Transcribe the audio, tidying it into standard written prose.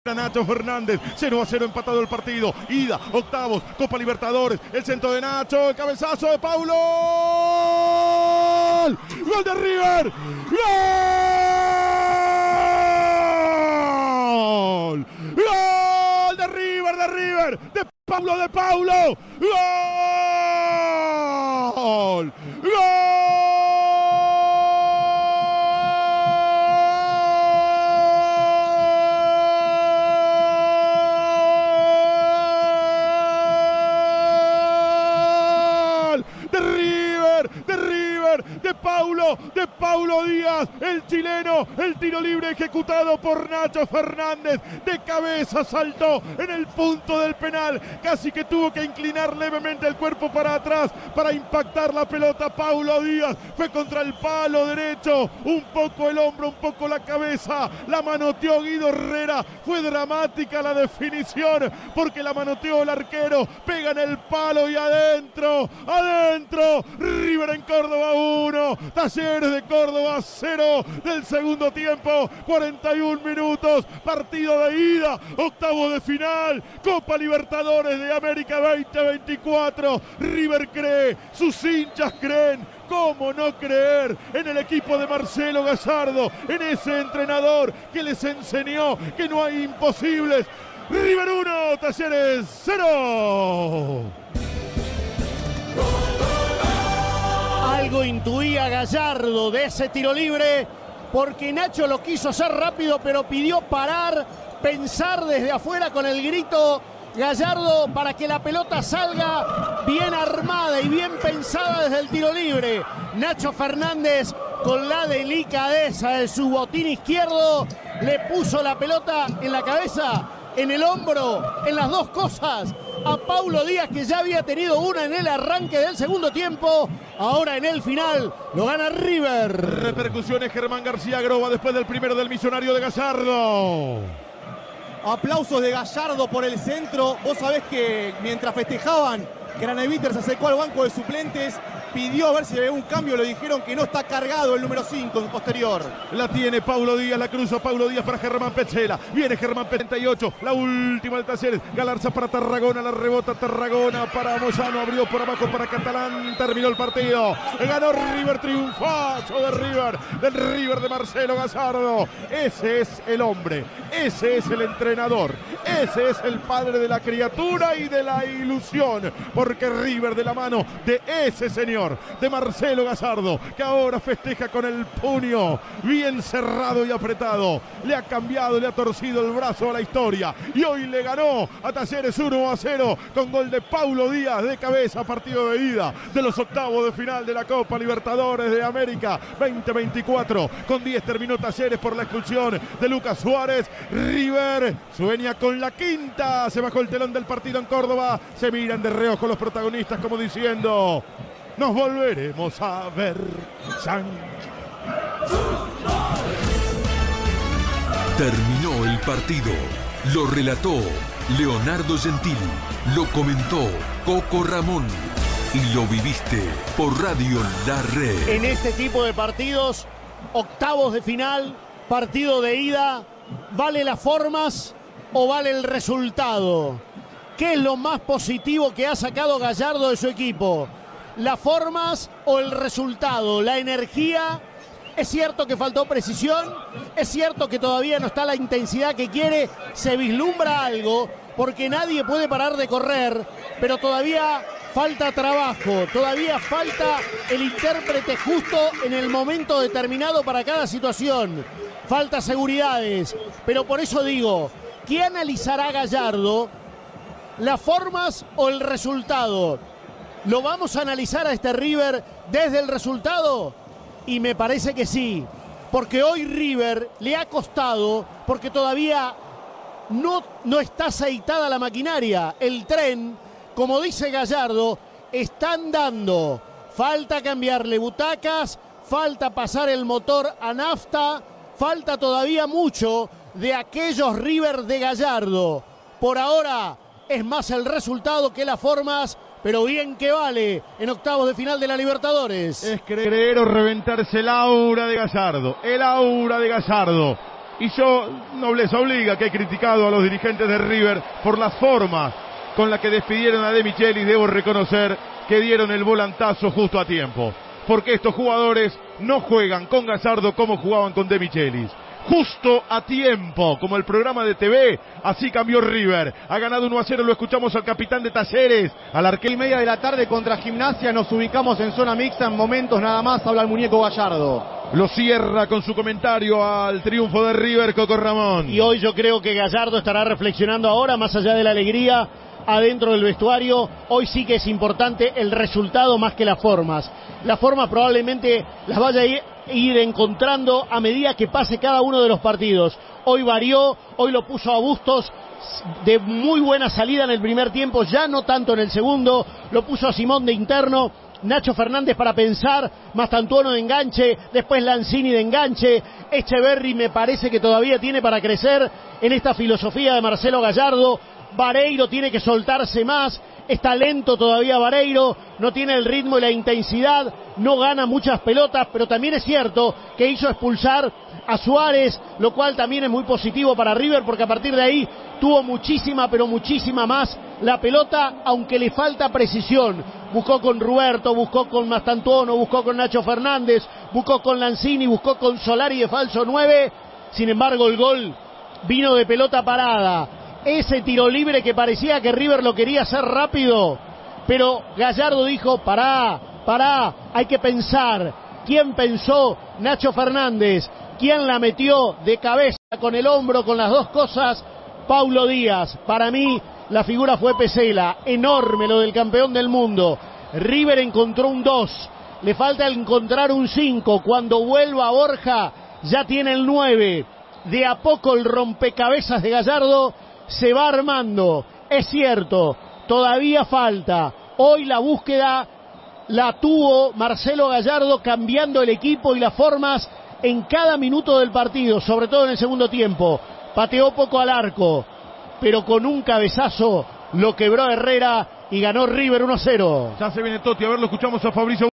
Nacho Fernández, 0-0 empatado el partido. Ida, octavos, Copa Libertadores. El centro de Nacho, el cabezazo de Paulo. ¡Gol de River! ¡Gol! ¡Gol de River! De Paulo! ¡Gol! ¡Gol! De Paulo Díaz, el chileno, el tiro libre ejecutado por Nacho Fernández, de cabeza saltó en el punto del penal, casi que tuvo que inclinar levemente el cuerpo para atrás para impactar la pelota. Paulo Díaz fue contra el palo derecho, un poco el hombro, un poco la cabeza, la manoteó Guido Herrera, fue dramática la definición porque la manoteó el arquero, pega en el palo y adentro, River en Córdoba 1, Talleres de Córdoba 0 del segundo tiempo, 41 minutos, partido de ida, octavo de final, Copa Libertadores de América 2024, River cree, sus hinchas creen. ¿Cómo no creer en el equipo de Marcelo Gallardo, en ese entrenador que les enseñó que no hay imposibles? River 1, Talleres 0. Algo intuía Gallardo de ese tiro libre, porque Nacho lo quiso hacer rápido, pero pidió parar, pensar desde afuera con el grito Gallardo para que la pelota salga bien armada y bien pensada desde el tiro libre. Nacho Fernández, con la delicadeza de su botín izquierdo, le puso la pelota en la cabeza, en el hombro, en las dos cosas, a Paulo Díaz, que ya había tenido una en el arranque del segundo tiempo. Ahora en el final lo gana River. Repercusiones Germán García Groba después del primero del Millonario de Gallardo. Aplausos de Gallardo por el centro. Vos sabés que mientras festejaban, Craneviter se acercó al banco de suplentes, pidió a ver si había un cambio, le dijeron que no está cargado el número 5 en posterior. La tiene Paulo Díaz, la cruza Paulo Díaz para Germán Petzela. Viene Germán 38, la última del Talleres. Galarza para Tarragona, la rebota Tarragona para Moyano, abrió por abajo para Catalán, terminó el partido. Ganó River, triunfazo de River, del River de Marcelo Gallardo. Ese es el hombre, ese es el entrenador, ese es el padre de la criatura y de la ilusión, porque River de la mano de ese señor, de Marcelo Gallardo, que ahora festeja con el puño bien cerrado y apretado, le ha cambiado, le ha torcido el brazo a la historia y hoy le ganó a Talleres 1-0 con gol de Paulo Díaz de cabeza, partido de ida de los octavos de final de la Copa Libertadores de América 2024. Con 10 terminó Talleres por la expulsión de Lucas Suárez. River sueña con la quinta, se bajó el telón del partido en Córdoba, se miran de reojo los protagonistas como diciendo: nos volveremos a ver. Terminó el partido. Lo relató Leonardo Gentili. Lo comentó Coco Ramón. Y lo viviste por Radio La Red. En este tipo de partidos, octavos de final, partido de ida, ¿vale las formas o vale el resultado? ¿Qué es lo más positivo que ha sacado Gallardo de su equipo? ¿Las formas o el resultado? ¿La energía? Es cierto que faltó precisión, es cierto que todavía no está la intensidad que quiere, se vislumbra algo, porque nadie puede parar de correr, pero todavía falta trabajo, todavía falta el intérprete justo en el momento determinado para cada situación, falta seguridades, pero por eso digo, ¿qué analizará Gallardo? ¿Las formas o el resultado? ¿Lo vamos a analizar a este River desde el resultado? Y me parece que sí, porque hoy River le ha costado, porque todavía no está aceitada la maquinaria. El tren, como dice Gallardo, está andando. Falta cambiarle butacas, falta pasar el motor a nafta, falta todavía mucho de aquellos River de Gallardo. Por ahora es más el resultado que las formas, pero bien que vale en octavos de final de la Libertadores. Es creer o reventarse el aura de Gallardo, el aura de Gallardo. Y yo, nobleza obliga, que he criticado a los dirigentes de River por las formas con las que despidieron a De Michelis, debo reconocer que dieron el volantazo justo a tiempo. Porque estos jugadores no juegan con Gallardo como jugaban con De Michelis. Justo a tiempo, como el programa de TV, así cambió River. Ha ganado 1-0, lo escuchamos al capitán de Talleres, al arquero. 3:30 de la tarde contra Gimnasia, nos ubicamos en zona mixta, en momentos nada más, habla el muñeco Gallardo. Lo cierra con su comentario al triunfo de River, Coco Ramón. Y hoy yo creo que Gallardo estará reflexionando ahora, más allá de la alegría, adentro del vestuario. Hoy sí que es importante el resultado más que las formas. Las formas probablemente las vaya a ir encontrando a medida que pase cada uno de los partidos. Hoy varió, hoy lo puso a Bustos de muy buena salida en el primer tiempo, ya no tanto en el segundo, lo puso a Simón de interno, Nacho Fernández para pensar, Mastantuono de enganche, después Lanzini de enganche, Echeverri me parece que todavía tiene para crecer en esta filosofía de Marcelo Gallardo. Vareiro tiene que soltarse más, está lento todavía Vareiro, no tiene el ritmo y la intensidad, no gana muchas pelotas, pero también es cierto que hizo expulsar a Suárez, lo cual también es muy positivo para River, porque a partir de ahí tuvo muchísima, pero muchísima más la pelota, aunque le falta precisión. Buscó con Ruberto, buscó con Mastantuono, buscó con Nacho Fernández, buscó con Lanzini, buscó con Solari de falso 9, sin embargo el gol vino de pelota parada. Ese tiro libre que parecía que River lo quería hacer rápido, pero Gallardo dijo, pará, hay que pensar. ¿Quién pensó? Nacho Fernández. ¿Quién la metió de cabeza, con el hombro, con las dos cosas? Paulo Díaz. Para mí la figura fue Pesela, enorme lo del campeón del mundo. River encontró un 2, le falta encontrar un 5, cuando vuelva Borja ya tiene el 9. De a poco el rompecabezas de Gallardo se va armando, es cierto, todavía falta. Hoy la búsqueda la tuvo Marcelo Gallardo, cambiando el equipo y las formas en cada minuto del partido, sobre todo en el segundo tiempo. Pateó poco al arco, pero con un cabezazo lo quebró Herrera y ganó River 1-0. Ya se viene Totti, a ver, lo escuchamos a Fabricio.